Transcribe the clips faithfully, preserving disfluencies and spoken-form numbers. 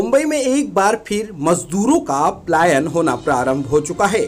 मुंबई में एक बार फिर मजदूरों का पलायन होना प्रारंभ हो चुका है।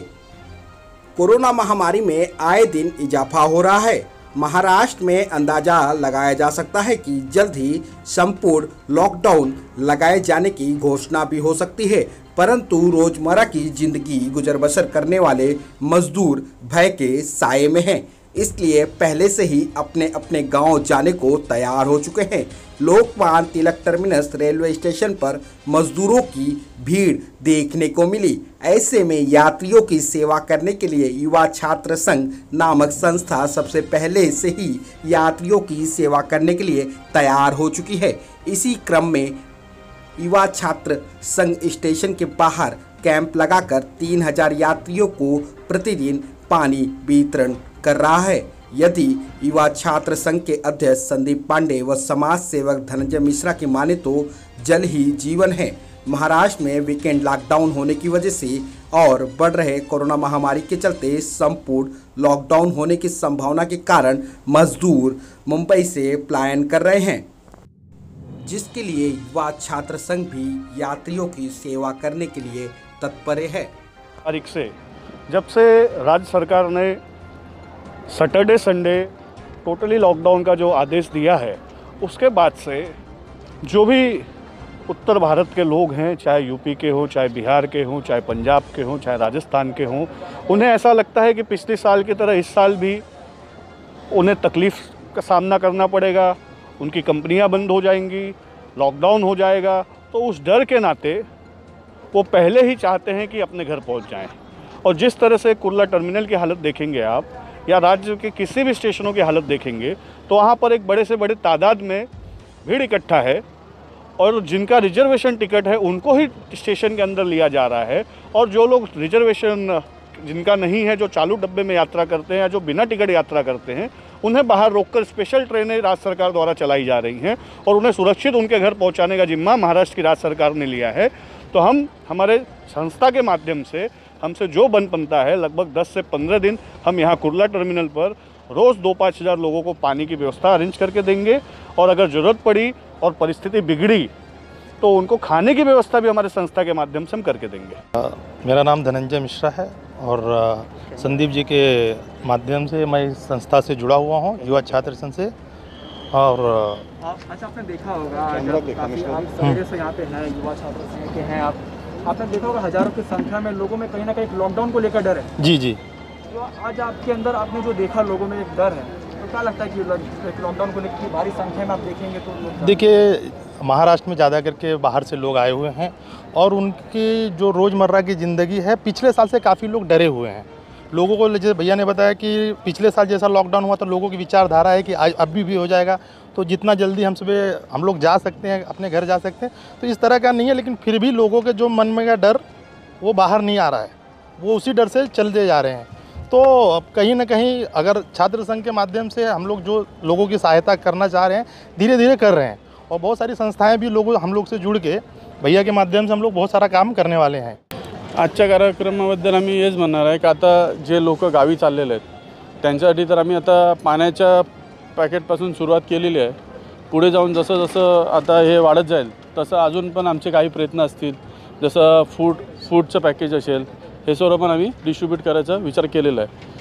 कोरोना महामारी में आए दिन इजाफा हो रहा है। महाराष्ट्र में अंदाजा लगाया जा सकता है कि जल्द ही संपूर्ण लॉकडाउन लगाए जाने की घोषणा भी हो सकती है, परंतु रोजमर्रा की जिंदगी गुजर बसर करने वाले मजदूर भय के साए में हैं, इसलिए पहले से ही अपने अपने गांव जाने को तैयार हो चुके हैं। Lokmanya Tilak terminus railway station पर मजदूरों की भीड़ देखने को मिली। ऐसे में यात्रियों की सेवा करने के लिए युवा छात्र संघ नामक संस्था सबसे पहले से ही यात्रियों की सेवा करने के लिए तैयार हो चुकी है। इसी क्रम में युवा छात्र संघ स्टेशन के बाहर कैंप लगाकर तीन हजार यात्रियों को प्रतिदिन पानी वितरण कर रहा है। यदि युवा छात्र संघ के अध्यक्ष संदीप पांडे व समाज सेवक धनंजय मिश्रा की माने तो जल ही जीवन है। महाराष्ट्र में वीकेंड लॉकडाउन होने की वजह से और बढ़ रहे कोरोना महामारी के चलते संपूर्ण लॉकडाउन होने की संभावना के कारण मजदूर मुंबई से पलायन कर रहे हैं, जिसके लिए युवा छात्र संघ भी यात्रियों की सेवा करने के लिए तत्पर है। तारीख से जब से राज्य सरकार ने सैटरडे संडे टोटली लॉकडाउन का जो आदेश दिया है, उसके बाद से जो भी उत्तर भारत के लोग हैं, चाहे यूपी के हों, चाहे बिहार के हों, चाहे पंजाब के हों, चाहे राजस्थान के हों, उन्हें ऐसा लगता है कि पिछले साल की तरह इस साल भी उन्हें तकलीफ़ का सामना करना पड़ेगा, उनकी कंपनियां बंद हो जाएंगी, लॉकडाउन हो जाएगा। तो उस डर के नाते वो पहले ही चाहते हैं कि अपने घर पहुंच जाएं। और जिस तरह से कुर्ला टर्मिनल की हालत देखेंगे आप या राज्य के किसी भी स्टेशनों की हालत देखेंगे तो वहाँ पर एक बड़े से बड़े तादाद में भीड़ इकट्ठा है और जिनका रिजर्वेशन टिकट है उनको ही स्टेशन के अंदर लिया जा रहा है, और जो लोग रिजर्वेशन जिनका नहीं है, जो चालू डब्बे में यात्रा करते हैं या जो बिना टिकट यात्रा करते हैं, उन्हें बाहर रोककर स्पेशल ट्रेनें राज्य सरकार द्वारा चलाई जा रही हैं और उन्हें सुरक्षित उनके घर पहुंचाने का जिम्मा महाराष्ट्र की राज्य सरकार ने लिया है। तो हम हमारे संस्था के माध्यम से हमसे जो बन बनता है, लगभग दस से पंद्रह दिन हम यहाँ कुर्ला टर्मिनल पर रोज़ दो पाँच हज़ार लोगों को पानी की व्यवस्था अरेंज करके देंगे, और अगर ज़रूरत पड़ी और परिस्थिति बिगड़ी तो उनको खाने की व्यवस्था भी हमारे संस्था के माध्यम से हम करके देंगे। मेरा नाम धनंजय मिश्रा है और संदीप जी के माध्यम से मैं इस संस्था से जुड़ा हुआ हूँ, युवा छात्र संघ से। और अच्छा, आपने देखा होगा काफ़ी आप सवेरे से यहाँ पे हैं, युवा छात्र संघ के हैं आप, आपने देखा होगा हजारों की संख्या में लोगों में कहीं ना कहीं लॉकडाउन को लेकर डर है। जी जी। तो आज आपके अंदर आपने जो देखा लोगों में एक डर है, तो क्या लगता है कि लॉकडाउन को लेकर भारी संख्या में आप देखेंगे तो? देखिए, महाराष्ट्र में ज़्यादा करके बाहर से लोग आए हुए हैं और उनकी जो रोज़मर्रा की ज़िंदगी है, पिछले साल से काफ़ी लोग डरे हुए हैं। लोगों को, जैसे भैया ने बताया कि पिछले साल जैसा लॉकडाउन हुआ तो लोगों की विचारधारा है कि आज अभी भी हो जाएगा, तो जितना जल्दी हम सुबह हम लोग जा सकते हैं, अपने घर जा सकते हैं, तो इस तरह का नहीं है। लेकिन फिर भी लोगों के जो मन में का डर वो बाहर नहीं आ रहा है, वो उसी डर से चलते जा रहे हैं। तो अब कहीं ना कहीं अगर छात्र संघ के माध्यम से हम लोग जो लोगों की सहायता करना चाह रहे हैं, धीरे धीरे कर रहे हैं, और बहुत सारी संस्थाएं भी लोगों हम लोग से जुड़ के भैया के माध्यम से हम लोग बहुत सारा काम करने वाले हैं। आजच्या कार्यक्रमाबद्दल आम्ही हेच म्हणणार आहे की आता जे लोक गावी चाललेले आहेत त्यांच्यासाठी तर आम्ही आता पाण्याच्या पॅकेटपासून सुरुवात केलेली आहे। पुढे जाऊन जसं जसं आता हे वाढत जाईल तसं अजून पण आमचे काही प्रयत्न असतील, जसं फूड फूडचं पॅकेज असेल, हे सर्व पण आम्ही डिस्ट्रीब्यूट करायचा विचार केलेला आहे।